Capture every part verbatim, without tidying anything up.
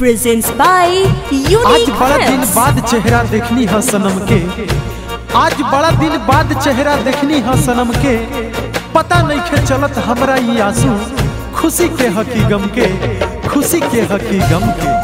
Presents by unique. आज बड़ा दिन बाद चेहरा देखनी है सनम के, आज बड़ा दिन बाद चेहरा देखनी है सनम के। पता नहीं के चलत हमरा ये आंसू खुशी के हकी गम के, खुशी के हकी गम के।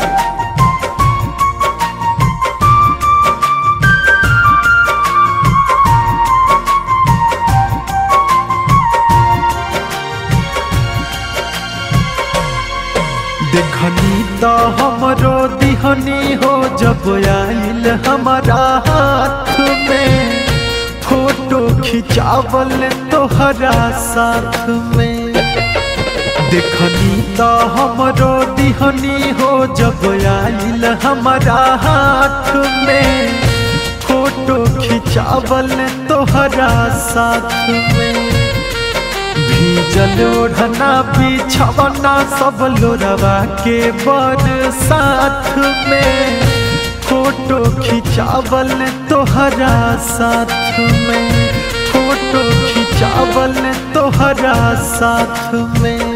देखनी तो हमरो दिहनी हो जब आइल हमारा हाथ में, फोटो खिंचावल तोहरा साथ में। देखनी तो हमरो दिहनी हो जब आइल हमारा हाथ में, फोटो खिंचावल तोहरा साथ में। भीजल ओढ़ना बिछवना सब लोरवा के बरसात में, फोटो खिंचावल तोहरा साथ में, फोटो खिंचावल तोहरा साथ में।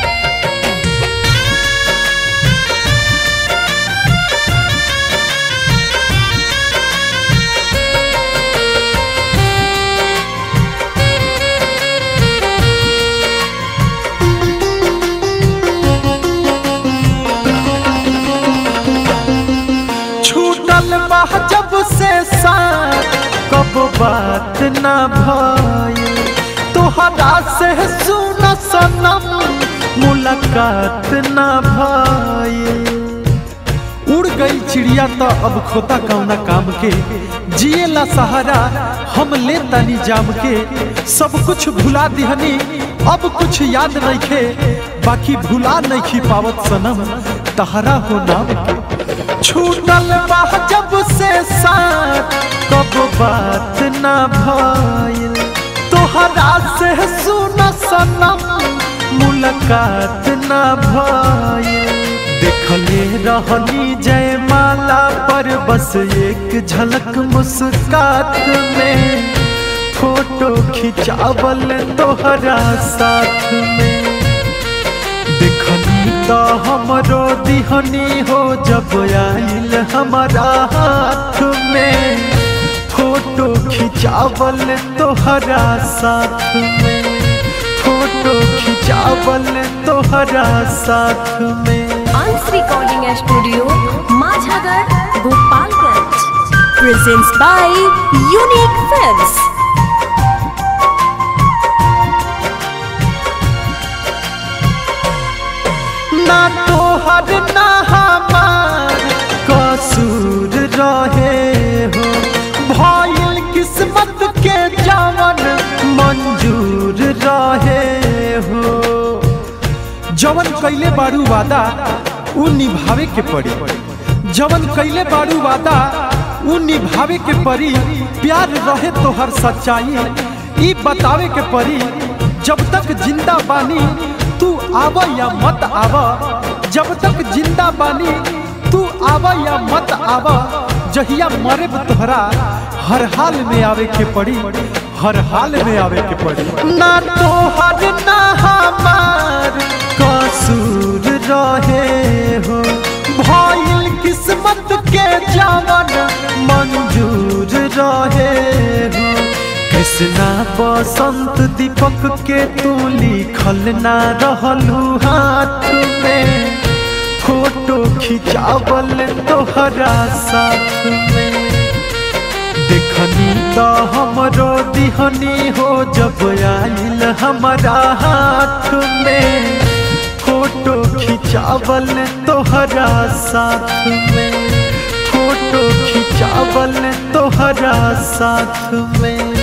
जब से साथ कब बात ना भइल, तोहरा से सुना सनम मुलाकात ना भइल। उड़ गई चिड़िया तो अब खोता कौना काम के, जिएला सहारा हम ले तानी जाम के। सब कुछ भुला दिहनी अब कुछ याद नहीं खे, बाकी भुला नहीं खी पावत सनम तहरा हो नाम के। छूटल बा जब से साथ कब बात ना भइल, तोहरा से सुना सनम मुलाकात ना भइल। देखले रहनी जयमाला पर बस एक झलक मुस्कात में, फोटो खिंचावल तोहरा साथ में। देखनी तो हमरो दिहनी हो जब आइल हमारा हाथ में, फोटो खिंचावल तोहरा साथ में, फोटो खिंचावल तोहरा साथ में। Ansh recording studio Majhagar Gopalganj presents by unique films. ना तोहर ना हमार कसूर रहे हो, भइल किस्मत के जवन मंजूर रहे हो। जवन कैले बारू वादा उ निभावे के पड़ी, जवन कैले बारू वादा उ निभावे के पड़ी। प्यार रहे तो हर सच्चाई ई बतावे के पड़ी। जब तक जिंदा बानी तू आवा या मत आवा, जब तक जिंदा बानी तू आवा या मत आवा। जहिया मरे तोहरा हर हाल में आवे के पड़ी, हर हाल में आवे के पड़ी। ना तोहर ना हमार कसूर रहे हो, भइल किस्मत के जवन मंजूर रहे हो। कृष्णा बसंत दीपक के तू लिखल ना रहलू हाथ में, फोटो खिंचावल तोहरा साथ में। देखनी तो हमरो दिहनी हो जब आइल हमारा हाथ में, फोटो खिंचावल तोहरा साथ में, फोटो खिंचावल तोहरा साथ में।